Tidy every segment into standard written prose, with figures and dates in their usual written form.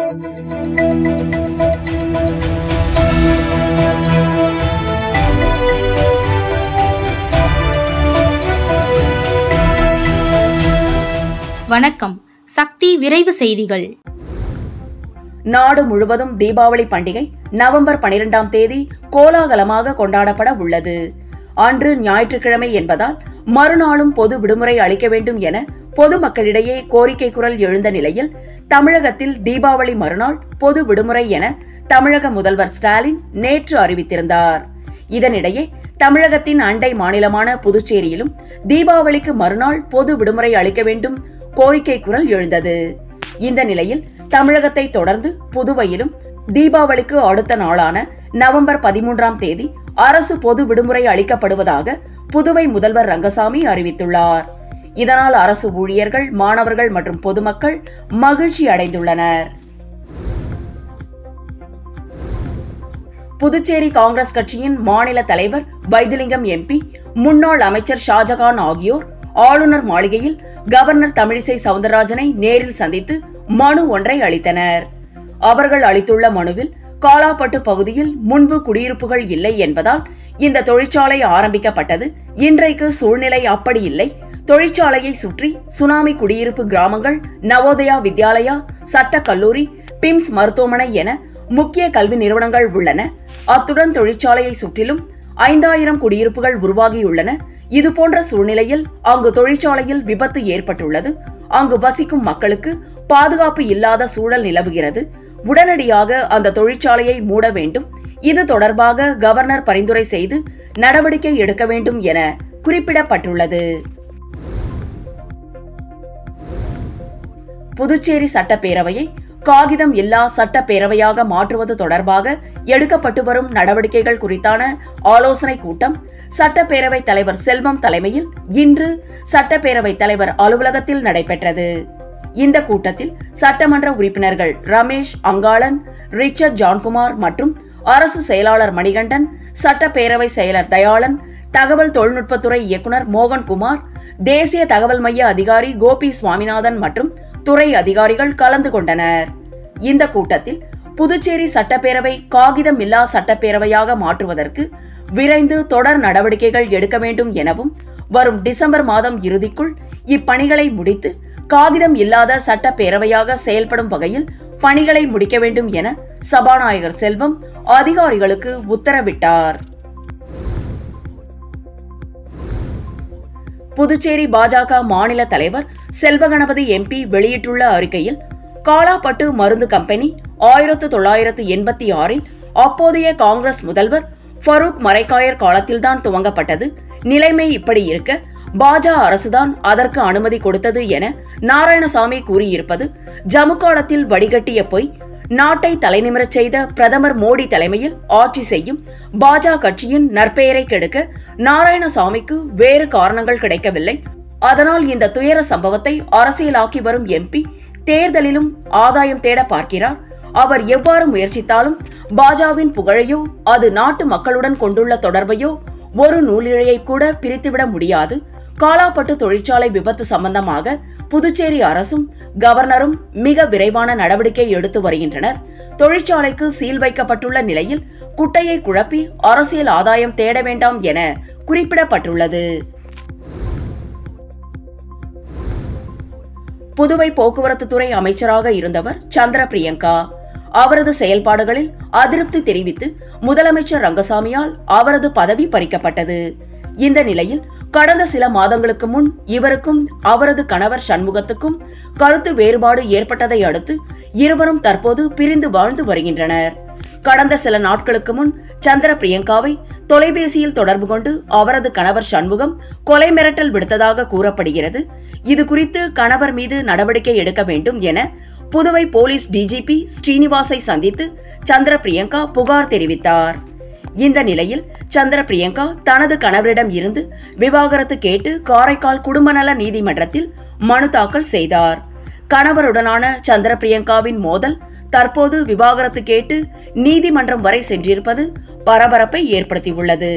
வணக்கம். சக்தி விரைவு செய்திகள். நாடு முழுவதும் தீபாவளி பண்டிகை நவம்பர் 12ஆம் தேதி கோலாகலமாக கொண்டாடப்பட உள்ளது. அன்று ஞாயிற்றுக்கிழமை என்பதால் மறுநாளும் பொது விடுமுறை அளிக்க வேண்டும் என பொதுமக்களிடையே கோரிக்கை குரல் எழுந்த நிலையில் தமிழகத்தில் தீபாவளி மறுநாள் பொது விடுமுறை என தமிழக முதல்வர் ஸ்டாலின் நேற்று அறிவித்திருந்தார். இதனிடையே தமிழகத்தின் அண்டை மாநிலமான புதுச்சேரியிலும் தீபாவளிக்கு மறுநாள் பொது விடுமுறை அளிக்க வேண்டும் கோரிக்கை குரல் எழுந்தது. இந்த நிலையில் தமிழகத்தை தொடர்ந்து புதுவையிலும் தீபாவளிக்கு அடுத்த நாளான நவம்பர் 13ஆம் தேதி அரசு பொது விடுமுறை அளிக்கப்படுவதாக புதுவை முதல்வர் ரங்கசாமி அறிவித்துள்ளார். இதனால் அரசு ஊழியர்கள், மாணவர்கள் மற்றும் பொதுமக்கள் மகிழ்ச்சி அடைந்துள்ளனர். புதுச்சேரி காங்கிரஸ் கட்சியின் மாநில தலைவர் வைத்திலிங்கம் எம்பி, முன்னாள் அமைச்சர் ஷாஜகான் ஆகியோர் ஆளுநர் மாளிகையில் கவர்னர் தமிழிசை சவுந்தரராஜனை நேரில் சந்தித்து மனு ஒன்றை அளித்தனர். அவர்கள் அளித்துள்ள மனுவில் காலாப்பட்டு பகுதியில் முன்பு குடியிருப்புகள் இல்லை என்பதால் இந்த தொழிற்சாலை ஆரம்பிக்கப்பட்டது. இன்றைக்கு சூழ்நிலை அப்படி இல்லை. தொழிற்சாலையை சுற்றி சுனாமி குடியிருப்பு கிராமங்கள், நவோதயா வித்யாலயா, சட்ட கல்லூரி, பிம்ஸ் மருத்துவமனை என முக்கிய கல்வி நிறுவனங்கள் உள்ளன. அத்துடன் தொழிற்சாலையை சுற்றிலும் 5000 குடியிருப்புகள் உருவாகியுள்ளன. இதுபோன்ற சூழ்நிலையில் அங்கு தொழிற்சாலையில் விபத்து ஏற்பட்டுள்ளது. அங்கு வசிக்கும் மக்களுக்கு பாதுகாப்பு இல்லாத சூழல் நிலவுகிறது. உடனடியாக அந்த தொழிற்சாலையை மூட வேண்டும். இது தொடர்பாக கவர்னர் பரிந்துரை செய்து நடவடிக்கை எடுக்க வேண்டும் என குறிப்பிடப்பட்டுள்ளது. புதுச்சேரி சட்டப்பேரவையை காகிதம் இல்லா சட்டப்பேரவையாக மாற்றுவது தொடர்பாக எடுக்கப்பட்டு வரும் நடவடிக்கைகள் குறித்தான ஆலோசனை கூட்டம் சட்டப்பேரவை தலைவர் செல்வம் தலைமையில் இன்று சட்டப்பேரவை தலைவர் அலுவலகத்தில் நடைபெற்றது. இந்த கூட்டத்தில் சட்டமன்ற உறுப்பினர்கள் ரமேஷ், அங்காளன், ரிச்சர்ட் ஜான்குமார் மற்றும் அரசு செயலாளர் மணிகண்டன், சட்டப்பேரவை செயலர் தயாளன், தகவல் தொழில்நுட்பத்துறை இயக்குநர் மோகன்குமார், தேசிய தகவல் மைய அதிகாரி கோபி சுவாமிநாதன் மற்றும் துறை அதிகாரிகள் கலந்து கொண்டனர். இந்த கூட்டத்தில் புதுச்சேரி சட்டப்பேரவை காகிதம் இல்லா சட்டப்பேரவையாக மாற்றுவதற்கு விரைந்து தொடர் நடவடிக்கைகள் எடுக்க வேண்டும் எனவும், வரும் டிசம்பர் மாதம் இறுதிக்குள் இப்பணிகளை முடித்து காகிதம் இல்லாத சட்டப்பேரவையாக செயல்படும் வகையில் பணிகளை முடிக்க வேண்டும் என சபாநாயகர் செல்வம் அதிகாரிகளுக்கு உத்தரவிட்டார். புதுச்சேரி பாஜக மாநில தலைவர் செல்வகணபதி எம்பி வெளியிட்டுள்ள அறிக்கையில், காலாப்பட்டு மருந்து கம்பெனி 1986இல் அப்போதைய காங்கிரஸ் முதல்வர் ஃபரூக் மரைக்காயர் காலத்தில்தான் துவங்கப்பட்டது. நிலைமை இப்படி இருக்க பாஜ அரசுதான் அதற்கு அனுமதி கொடுத்தது என நாராயணசாமி கூறியிருப்பது ஜம்மு காலத்தில் வடிகட்டிய பொய். நாட்டை தலைநிமிரச் செய்த பிரதமர் மோடி தலைமையில் ஆட்சி செய்யும் பாஜ கட்சியின் நற்பெயரை கெடுக்க நாராயணசாமிக்கு வேறு காரணங்கள் கிடைக்கவில்லை. அதனால் இந்த துயர சம்பவத்தை அரசியலாக்கி வரும் எம்பி தேர்தலிலும் ஆதாயம் தேட பார்க்கிறார். அவர் எவ்வாறு முயற்சித்தாலும் பாஜவின் புகழையோ அது நாட்டு மக்களுடன் கொண்டுள்ள தொடர்பையோ ஒரு நூலிழையை கூட பிரித்துவிட முடியாது. காலாப்பட்டு தொழிற்சாலை விபத்து சம்பந்தமாக புதுச்சேரி அரசும் கவர்னரும் மிக விரைவான நடவடிக்கை எடுத்து வருகின்றனர். தொழிற்சாலைக்கு சீல் வைக்கப்பட்டுள்ள நிலையில் குட்டையை குழப்பி அரசியல் ஆதாயம் தேட வேண்டாம் என குறிப்பிடப்பட்டுள்ளது. புதுவை போக்குவரத்து துறை அமைச்சராக இருந்தவர் சந்திர பிரியங்கா. அவரது செயல்பாடுகளில் அதிருப்தி தெரிவித்து முதலமைச்சர் ரங்கசாமியால் அவரது பதவி பறிக்கப்பட்டது. இந்த நிலையில் கடந்த சில மாதங்களுக்கு முன் இவருக்கும் அவரது கணவர் சண்முகத்துக்கும் கருத்து வேறுபாடு ஏற்பட்டதை அடுத்து இருவரும் தற்போது பிரிந்து வாழ்ந்து வருகின்றனர். கடந்த சில நாட்களுக்கு முன் சந்திர பிரியங்காவை தொலைபேசியில் தொடர்பு கொண்டு அவரது கணவர் சண்முகம் கொலை மிரட்டல் விடுத்ததாக கூறப்படுகிறது. இது குறித்து கணவர் மீது நடவடிக்கை எடுக்க வேண்டும் என புதுவை போலீஸ் டிஜிபி ஸ்ரீனிவாசை சந்தித்து சந்திர பிரியங்கா புகார் தெரிவித்தார். இந்த நிலையில் சந்திர பிரியங்கா தனது கணவரிடம் இருந்து விவாகரத்து கேட்டு காரைக்கால் குடும்ப நல நீதிமன்றத்தில் மனு தாக்கல் செய்தார். கணவருடனான சந்திர பிரியங்காவின் மோதல் தற்போது விவாகரத்து கேட்டு நீதிமன்றம் வரை சென்றிருப்பது பரபரப்பை ஏற்படுத்தியுள்ளது.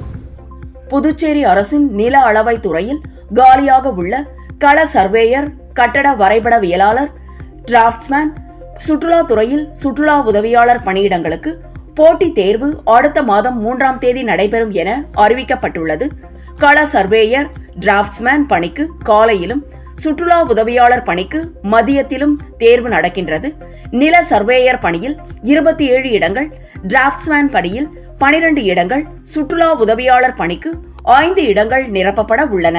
புதுச்சேரி அரசின் நில அளவை துறையில் காலியாக உள்ள கள சர்வேயர், கட்டட வரைபடவியலாளர், டிராப்ட்ஸ்மேன், சுற்றுலாத்துறையில் சுற்றுலா உதவியாளர் பணியிடங்களுக்கு போட்டித் தேர்வு அடுத்த மாதம் 3ஆம் தேதி நடைபெறும் என அறிவிக்கப்பட்டுள்ளது. கள சர்வேயர், டிராப்ட்ஸ்மேன் பணிக்கு காலையிலும், சுற்றுலா உதவியாளர் பணிக்கு மதியத்திலும் தேர்வு நடக்கின்றது. நில சர்வேயர் பணியில் 27 இடங்கள், டிராப்ட்ஸ்மேன் பணியில் 12 இடங்கள், சுற்றுலா உதவியாளர் பணிக்கு 5 இடங்கள் நிரப்பப்பட உள்ளன.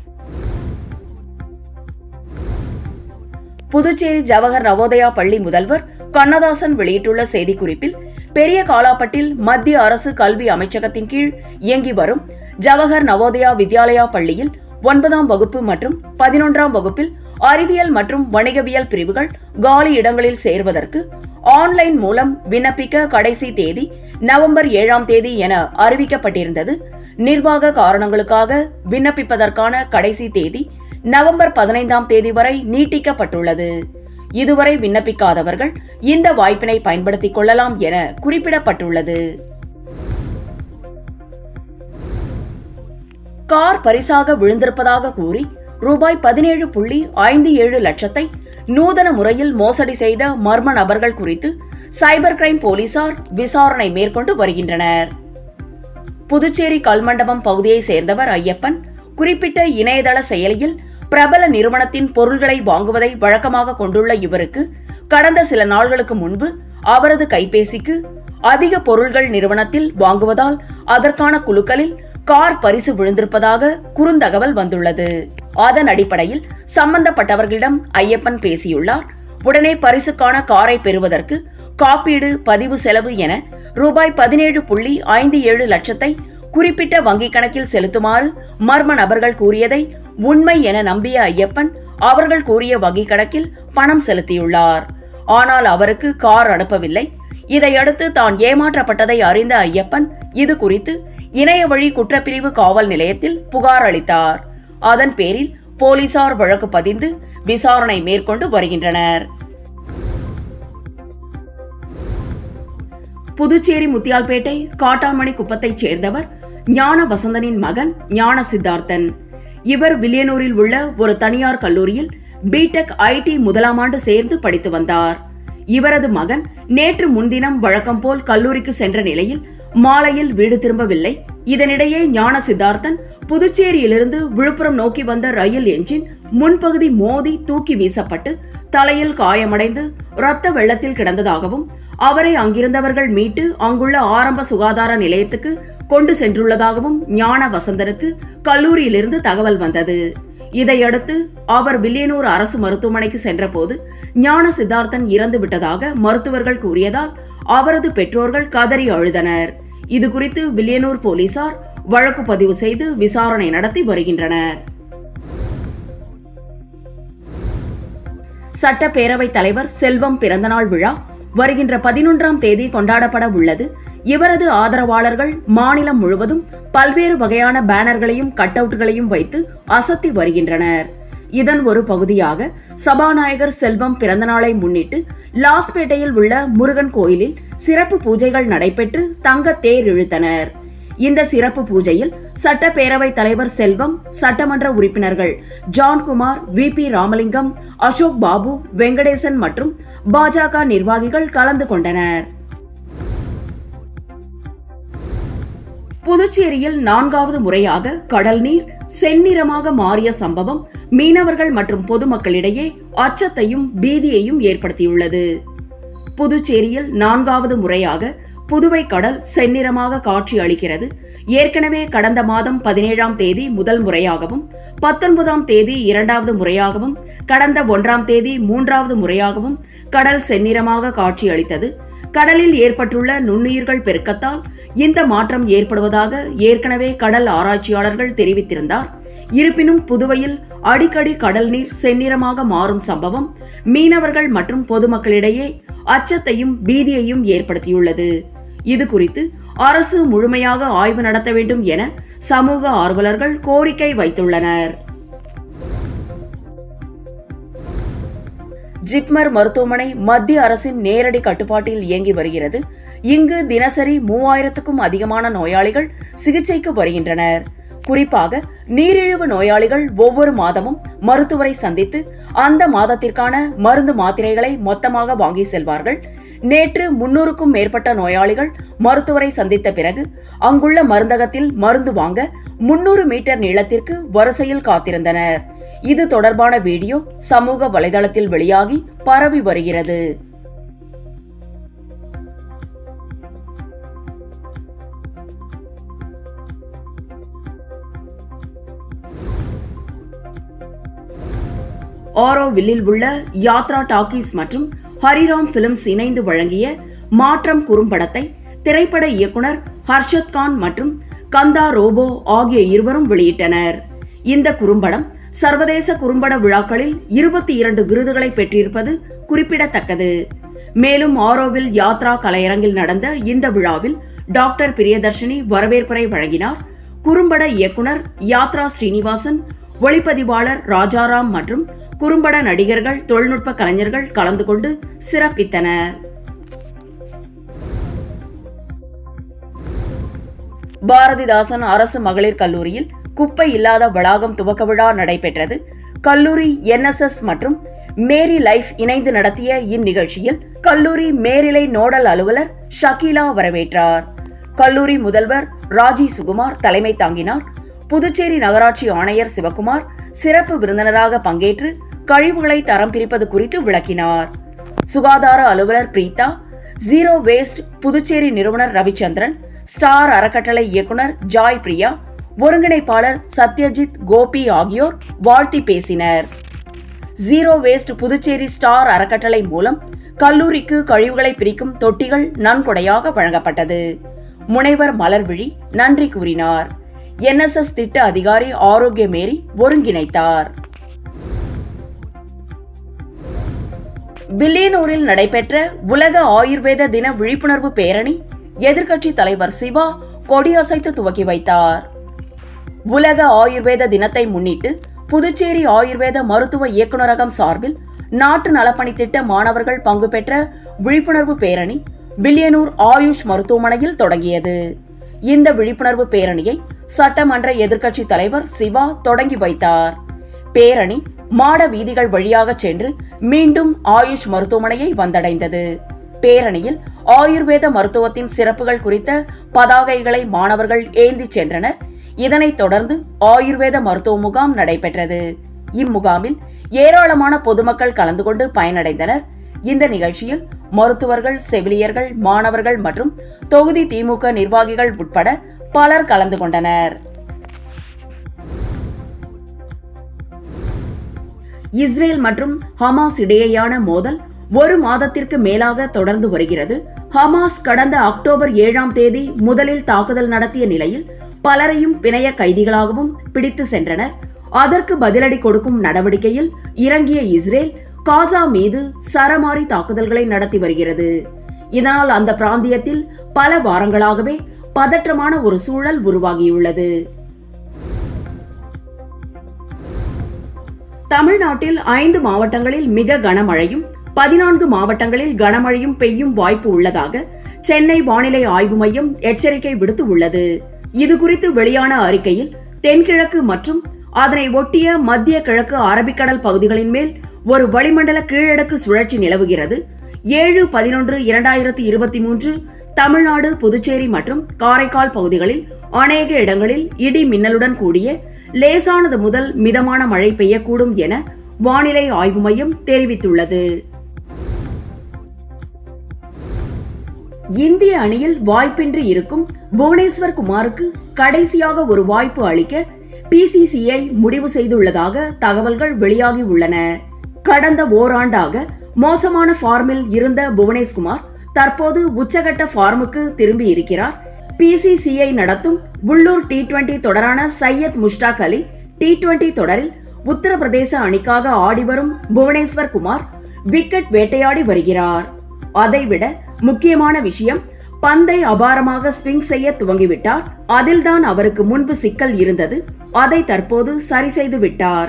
புதுச்சேரி ஜவஹர் நவோதயா பள்ளி முதல்வர் கண்ணதாசன் வெளியிட்டுள்ள செய்திக்குறிப்பில், பெரிய காலாப்பட்டில் மத்திய அரசு கல்வி அமைச்சகத்தின் கீழ் இயங்கி வரும் ஜவஹர் நவோதயா வித்யாலயா பள்ளியில் 9ஆம் வகுப்பு மற்றும் 11ஆம் வகுப்பில் அறிவியல் மற்றும் வணிகவியல் பிரிவுகள் காலி இடங்களில் சேர்வதற்கு ஆன்லைன் மூலம் விண்ணப்பிக்க கடைசி தேதி நவம்பர் 7ஆம் தேதி என அறிவிக்கப்பட்டிருந்தது. நிர்வாக காரணங்களுக்காக விண்ணப்பிப்பதற்கான கடைசி தேதி நவம்பர் 15ஆம் தேதி வரை நீட்டிக்கப்பட்டுள்ளது. இதுவரை விண்ணப்பிக்காதவர்கள் இந்த வாய்ப்பினை பயன்படுத்திக் கொள்ளலாம் என குறிப்பிடப்பட்டுள்ளது. கார் பரிசாக விழுந்திருப்பதாக கூறி ரூபாய் 17.57 லட்சத்தை நூதன முறையில் மோசடி செய்த மர்ம நபர்கள் குறித்து சைபர் கிரைம் போலீசார் விசாரணை மேற்கொண்டு வருகின்றனர். புதுச்சேரி கல்மண்டபம் பகுதியை சேர்ந்தவர் ஐயப்பன். குறிப்பிட்ட இணையதள செயலியில் பிரபல நிறுவனத்தின் பொருள்களை வாங்குவதை வழக்கமாக கொண்டுள்ள இவருக்கு கடந்த சில நாள்களுக்கு முன்பு அவரது கைபேசிக்கு அதிக பொருள்கள் நிறுவனத்தில் வாங்குவதால் அதற்கான குழுக்களில் கார் பரிசு விழுந்திருப்பதாக குறுந்தகவல் வந்துள்ளது. அதன் அடிப்படையில் சம்பந்தப்பட்டவர்களிடம் ஐயப்பன் பேசியுள்ளார். உடனே பரிசுக்கான காரை பெறுவதற்கு காப்பீடு, பதிவு செலவு என ரூபாய் 17.57 லட்சத்தை குறிப்பிட்ட வங்கிக் கணக்கில் செலுத்துமாறு மர்ம நபர்கள் கூறியதை உண்மை என நம்பிய ஐயப்பன் அவர்கள் கூறிய வங்கிக் கணக்கில் பணம் செலுத்தியுள்ளார். ஆனால் அவருக்கு கார் அனுப்பவில்லை. இதையடுத்து தான் ஏமாற்றப்பட்டதை அறிந்த ஐயப்பன் இது குறித்து இணைய வழி குற்றப்பிரிவு காவல் நிலையத்தில் புகார் அளித்தார். அதன் பேரில் போலீசார் வழக்கு பதிந்து விசாரணை மேற்கொண்டு வருகின்றனர். புதுச்சேரி முத்தியால்பேட்டை காட்டாமணி குப்பத்தைச் சேர்ந்தவர் ஞான வசந்தனின் மகன் ஞான சித்தார்த்தன். இவர் வில்லியனூரில் உள்ள ஒரு தனியார் கல்லூரியில் பிடெக் ஐடி 1ஆம் ஆண்டு சேர்ந்து படித்து வந்தார். இவரது மகன் நேற்று முன்தினம் வழக்கம் போல் கல்லூரிக்கு சென்ற நிலையில் மாலையில் வீடு திரும்பவில்லை. இதனிடையே ஞான சித்தார்த்தன் புதுச்சேரியிலிருந்து விழுப்புரம் நோக்கி வந்த ரயில் என்ஜின் முன்பகுதி மோதி தூக்கி வீசப்பட்டு தலையில் காயமடைந்து இரத்த வெள்ளத்தில் கிடந்ததாகவும் அவரை அங்கிருந்தவர்கள் மீட்டு அங்குள்ள ஆரம்ப சுகாதார நிலையத்துக்கு கொண்டு சென்றுள்ளதாகவும் ஞான வசந்தனுக்கு கல்லூரியிலிருந்து தகவல் வந்தது. இதையடுத்து அவர் வில்லியனூர் அரசு மருத்துவமனைக்கு சென்றபோது ஞான சித்தார்த்தன் இறந்து விட்டதாக மருத்துவர்கள் கூறியதால் அவரது பெற்றோர்கள் கதறி அழுதனர். இதுகுறித்து வில்லியனூர் போலீசார் வழக்கு பதிவு செய்து விசாரணை நடத்தி வருகின்றனர். சட்டப்பேரவைத் தலைவர் செல்வம் பிறந்தநாள் விழா வருகின்ற 11ஆம் தேதி கொண்டாடப்பட உள்ளது. இவரது ஆதரவாளர்கள் மாநிலம் முழுவதும் பல்வேறு வகையான பேனர்களையும் கட் அவுட்களையும் வைத்து அசத்தி வருகின்றனர். இதன் ஒரு பகுதியாக சபாநாயகர் செல்வம் பிறந்தநாளை முன்னிட்டு லாஸ்பேட்டையில் உள்ள முருகன் கோயிலில் சிறப்பு பூஜைகள் நடைபெற்று தங்க தேர் இழுத்தனர். இந்த சிறப்பு பூஜையில் சட்டப்பேரவைத் தலைவர் செல்வம், சட்டமன்ற உறுப்பினர்கள் ஜான்குமார், VP ராமலிங்கம், அசோக் பாபு, வெங்கடேசன் மற்றும் பாஜக நிர்வாகிகள் கலந்து கொண்டனர். புதுச்சேரியில் 4வது முறையாக கடல் நீர் செந்நிறமாக மாறிய சம்பவம் மீனவர்கள் மற்றும் பொதுமக்களிடையே அச்சத்தையும் பீதியையும் ஏற்படுத்தியுள்ளது. புதுச்சேரியில் 4வது முறையாக புதுவை கடல் செந்நிறமாக காட்சி அளிக்கிறது. ஏற்கனவே கடந்த மாதம் 17ஆம் தேதி முதல் முறையாகவும், 19ஆம் தேதி 2வது முறையாகவும், கடந்த 1ஆம் தேதி 3வது முறையாகவும் கடல் செந்நிறமாக காட்சி அளித்தது. கடலில் ஏற்பட்டுள்ள நுண்ணுயிர்கள் பெருக்கத்தால் இந்த மாற்றம் ஏற்படுவதாக ஏற்கனவே கடல் ஆராய்ச்சியாளர்கள் தெரிவித்திருந்தார். இருப்பினும் புதுவையில் அடிக்கடி கடல் நீர் செந்நிறமாக மாறும் சம்பவம் மீனவர்கள் மற்றும் பொதுமக்களிடையே அச்சத்தையும் பீதியையும் ஏற்படுத்தியுள்ளது. இது குறித்து அரசு முழுமையாக ஆய்வு நடத்த வேண்டும் என சமூக ஆர்வலர்கள் கோரிக்கை வைத்துள்ளனர். ஜிப்மர் மருத்துவமனை மத்திய அரசின் நேரடி கட்டுப்பாட்டில் இயங்கி வருகிறது. இங்கு தினசரி 3000க்கும் அதிகமான நோயாளிகள் சிகிச்சைக்கு வருகின்றனர். குறிப்பாக நீரிழிவு நோயாளிகள் ஒவ்வொரு மாதமும் மருத்துவரை சந்தித்து அந்த மாதத்திற்கான மருந்து மாத்திரைகளை மொத்தமாக வாங்கி செல்வார்கள். நேற்று 300க்கும் மேற்பட்ட நோயாளிகள் மருத்துவரை சந்தித்த பிறகு அங்குள்ள மருந்தகத்தில் மருந்து வாங்க 300 மீட்டர் நீளத்திற்கு வரிசையில் காத்திருந்தனர். இது தொடர்பான வீடியோ சமூக வலைதளத்தில் வெளியாகி பரவி வருகிறது. ஆரோவில்லில் உள்ள யாத்ரா டாக்கீஸ் மற்றும் ஹரிராம் பிலிம்ஸ் இணைந்து வழங்கிய மாற்றம் குறும்படத்தை திரைப்பட இயக்குனர் ஹர்ஷத் கான் மற்றும் கந்தா ரோபோ ஆகிய இருவரும் வெளியிட்டனர். இந்த குறும்படம் சர்வதேச குறும்பட விழாக்களில் 22 விருதுகளை பெற்றிருப்பது குறிப்பிடத்தக்கது. மேலும் ஆரோவில் யாத்ரா கலையரங்கில் நடந்த இந்த விழாவில் டாக்டர் பிரியதர்ஷினி வரவேற்புரை வழங்கினார். குறும்பட இயக்குனர் யாத்ரா ஸ்ரீனிவாசன், ஒளிப்பதிவாளர் ராஜாராம் மற்றும் குறும்பட நடிகர்கள், தொழில்நுட்ப கலைஞர்கள் கலந்து கொண்டு சிறப்பித்தனர். பாரதிதாசன் அரசு மகளிர் கல்லூரியில் குப்பை இல்லாத வளாகம் துவக்க விழா நடைபெற்றது. கல்லூரி NSS மற்றும் மேரி லைஃப் இணைந்து நடத்திய இந்நிகழ்ச்சியில் கல்லூரி மேரிலை நோடல் அலுவலர் ஷக்கீலா வரவேற்றார். கல்லூரி முதல்வர் ராஜி சுகுமார் தலைமை தாங்கினார். புதுச்சேரி நகராட்சி ஆணையர் சிவகுமார் சிறப்பு விருந்தினராக பங்கேற்று கழிவுகளை தரம் பிரிப்பது குறித்து விளக்கினார். சுகாதார அலுவலர் பிரீதா, ஜீரோ வேஸ்ட் புதுச்சேரி நிறுவனர் ரவிச்சந்திரன், ஸ்டார் அறக்கட்டளை இயக்குனர் ஜாய் பிரியா, ஒருங்கிணைப்பாளர் சத்யஜித் கோபி ஆகியோர் வாழ்த்தி பேசினர். ஜீரோ வேஸ்ட் புதுச்சேரி ஸ்டார் அறக்கட்டளை மூலம் கல்லூரிக்கு கழிவுகளை பிரிக்கும் தொட்டிகள் நன்கொடையாக வழங்கப்பட்டது. முனைவர் மலர்விழி நன்றி கூறினார். NSS திட்ட அதிகாரி ஆரோக்கிய மேரி ஒருங்கிணைத்தார். வில்லியனூரில் நடைபெற்ற உலக ஆயுர்வேத தின விழிப்புணர்வு பேரணி எதிர்க்கட்சி தலைவர் சிவா கொடியசைத்து துவக்கி வைத்தார். உலக ஆயுர்வேத தினத்தை முன்னிட்டு புதுச்சேரி ஆயுர்வேத மருத்துவ இயக்குநரகம் சார்பில் நாட்டு நலப்பணி திட்ட மாணவர்கள் பங்கு பெற்ற விழிப்புணர்வு பேரணி வில்லியனூர் ஆயுஷ் மருத்துவமனையில் தொடங்கியது. இந்த விழிப்புணர்வு பேரணியை சட்டமன்ற எதிர்க்கட்சி தலைவர் சிவா தொடங்கி வைத்தார். பேரணி மாட வீதிகள் வழியாக சென்று மீண்டும் ஆயுஷ் மருத்துவமனையை வந்தடைந்தது. பேரணியில் ஆயுர்வேத மருத்துவத்தின் சிறப்புகள் குறித்த பதாகைகளை மாணவர்கள் ஏந்தி சென்றனர். இதனைத் தொடர்ந்து ஆயுர்வேத மருத்துவ முகாம் நடைபெற்றது. இம்முகாமில் ஏராளமான பொதுமக்கள் கலந்து கொண்டு பயனடைந்தனர். இந்த நிகழ்ச்சியில் மருத்துவர்கள், செவிலியர்கள், மாணவர்கள் மற்றும் தொகுதி திமுக நிர்வாகிகள் உட்பட பலர் கலந்து கொண்டனர். இஸ்ரேல் மற்றும் ஹமாஸ் இடையேயான மோதல் 1 மாதத்திற்கு மேலாக தொடர்ந்து வருகிறது. ஹமாஸ் கடந்த அக்டோபர் 7ஆம் தேதி முதலில் தாக்குதல் நடத்திய நிலையில் பலரையும் பிணைய கைதிகளாகவும் பிடித்து சென்றனர். அதற்கு பதிலடி கொடுக்கும் நடவடிக்கையில் இறங்கிய இஸ்ரேல் காசா மீது சரமாரி தாக்குதல்களை நடத்தி வருகிறது. இதனால் அந்த பிராந்தியத்தில் பல வாரங்களாகவே பதற்றமான ஒரு சூழல் உருவாகியுள்ளது. தமிழ்நாட்டில் 5 மாவட்டங்களில் மிக கனமழையும் 14 மாவட்டங்களில் கனமழையும் பெய்யும் வாய்ப்பு உள்ளதாக சென்னை வானிலை ஆய்வு மையம் எச்சரிக்கை விடுத்து உள்ளது. இதுகுறித்து வெளியான அறிக்கையில் தென்கிழக்கு மற்றும் அதனை ஒட்டிய மத்திய கிழக்கு அரபிக்கடல் பகுதிகளின் மேல் ஒரு வளிமண்டல கீழடுக்கு சுழற்சி நிலவுகிறது. 7/11/2023 தமிழ்நாடு, புதுச்சேரி மற்றும் காரைக்கால் பகுதிகளில் அநேக இடங்களில் இடி மின்னலுடன் கூடிய லேசானது முதல் மிதமான மழை பெய்யக்கூடும் என வானிலை ஆய்வு மையம் தெரிவித்துள்ளது. இந்திய அணியில் வாய்ப்பின்றி இருக்கும் புவனேஸ்வர் குமாருக்கு கடைசியாக ஒரு வாய்ப்பு அளிக்க PCCI முடிவு செய்துள்ளதாக தகவல்கள் வெளியாகி உள்ளன. கடந்த ஓராண்டாக மோசமான ஃபார்மில் இருந்த புவனேஸ்குமார் தற்போது உச்சகட்ட ஃபார்முக்கு திரும்பி இருக்கிறார். PCCI நடத்தும் உள்ளூர் T20 தொடரான சையத் முஷ்டாக் அலி T20 தொடரில் உத்தரப்பிரதேச அணிக்காக ஆடிவரும் புவனேஸ்வர் குமார் விக்கெட் வேட்டையாடி வருகிறார். அதைவிட முக்கியமான விஷயம், பந்தை அபாரமாக ஸ்விங் செய்ய துவங்கிவிட்டார். அதில்தான் அவருக்கு முன்பு சிக்கல் இருந்தது. அதை தற்போது சரி செய்து விட்டார்.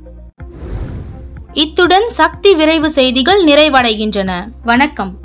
இத்துடன் சக்தி விரைவு செய்திகள் நிறைவடைகின்றன. வணக்கம்.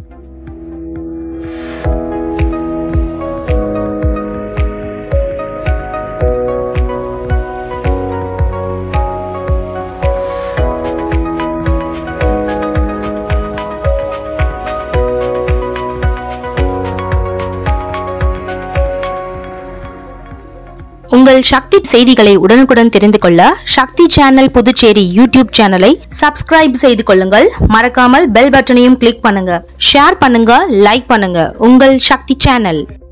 உங்கள் சக்தி செய்திகளை உடனுக்குடன் தெரிந்து கொள்ள சக்தி சேனல் புதுச்சேரி யூடியூப் சேனலை சப்ஸ்கிரைப் செய்து கொள்ளுங்கள். மறக்காமல் பெல் பட்டனையும் கிளிக் பண்ணுங்க. ஷேர் பண்ணுங்க, லைக் பண்ணுங்க. உங்கள் சக்தி சேனல்.